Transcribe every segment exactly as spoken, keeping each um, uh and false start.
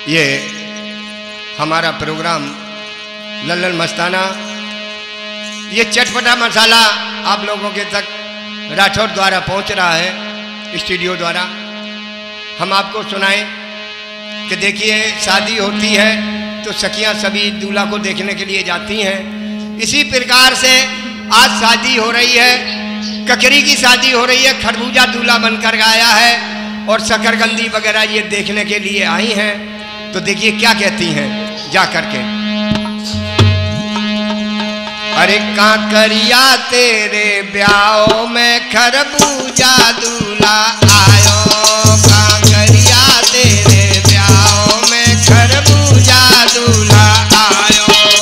ये हमारा प्रोग्राम लल्लन मस्ताना, ये चटपटा मसाला आप लोगों के तक राठौर द्वारा पहुंच रहा है, स्टूडियो द्वारा। हम आपको सुनाएं कि देखिए शादी होती है तो सखियां सभी दूल्हा को देखने के लिए जाती हैं। इसी प्रकार से आज शादी हो रही है, ककरी की शादी हो रही है, खरबूजा दूल्हा बनकर आया है और शकरकंदी वगैरह ये देखने के लिए आई हैं। तो देखिए क्या कहती हैं जा करके। अरे काकरिया तेरे ब्याह में खरबूजा दूल्हा आयो, काकरिया तेरे ब्याह में खरबूजा दूल्हा आयो।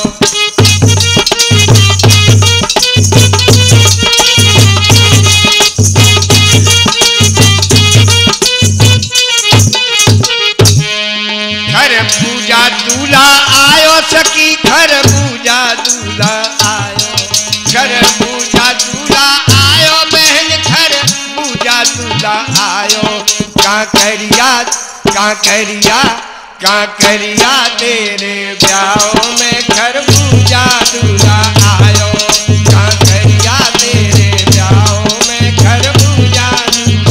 खरबूजा दूल्हा आयो सखी, खरबूजा दूल्हा आयो, खरबूजा दूल्हा आयो बहन, खरबूजा दूल्हा आयो। काकरिया काकरिया काकरिया तेरे ब्याह में खरबूजा दूल्हा आयो, काकरिया तेरे ब्याह में खरबूजा दूल्हा।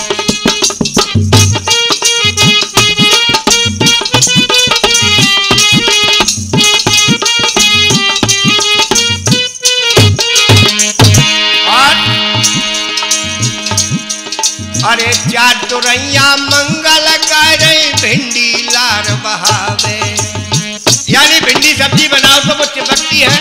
अरे चार तुरैया मंगल करे भिंडी लार बहावे, यानी भिंडी सब्जी बनाओ तो वो चिपकती है।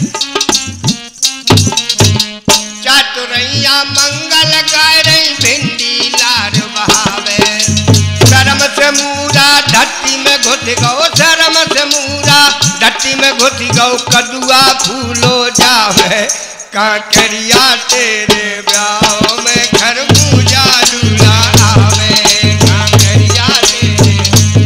चार तुरैया मंगल करे भिंडी लार बहावे, शर्म से मूरा धरती में घुस गओ, शर्म से मूरा धरती में घुस गओ, कदुआ फूलो जावे। काकरिया तेरे ब्याह में खरबूजा दूल्हा आवे, काकरिया तेरे।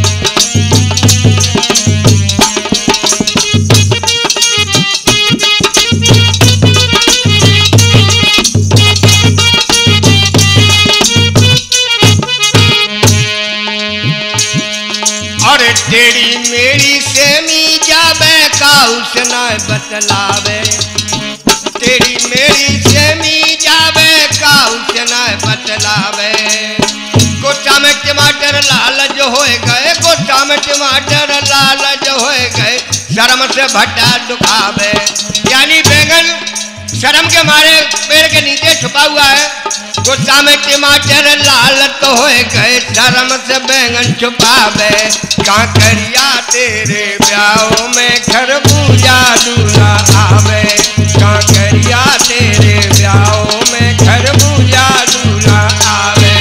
और तेरी मेरी सेमी जावे काउस न बतलावे, तेरी मेरी सेमी जावे काउस न बतलावे। गोटा में टमाटर लाल जो होए गए, गोटा में टमाटर लाल जो होए गए, शर्म से भट्टा दुखावे। यानी बैंगन शर्म के मारे पेड़ के नीचे छुपा हुआ है, गोटा में टमाटर लाल तो होए गए, शर्म से बैंगन छुपावे। काकरिया तेरे ब्याह में खरबूजा दूल्हा आवे, काकरिया तेरे ब्याह में खरबूजा दूल्हा आवे।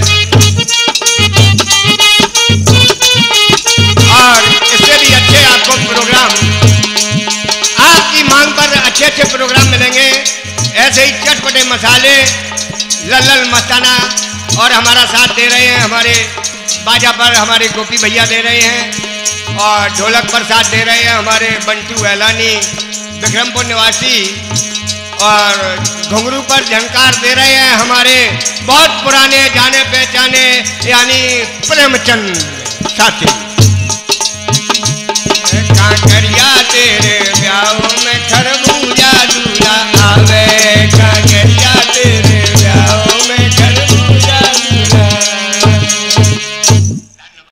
और इससे भी अच्छे आपको प्रोग्राम, आपकी मांग पर अच्छे अच्छे प्रोग्राम मिलेंगे। ऐसे ही चटपटे मसाले लल्लन मस्ताना, और हमारा साथ दे रहे हैं हमारे बाजा पर हमारे गोपी भैया दे रहे हैं, और ढोलक पर साथ दे रहे हैं हमारे बंटू एलानी विक्रमपुर निवासी, और घुंघरू पर झंकार दे रहे हैं हमारे बहुत पुराने जाने पहचाने यानी प्रेमचंद साथी। काकरिया तेरे ब्याह में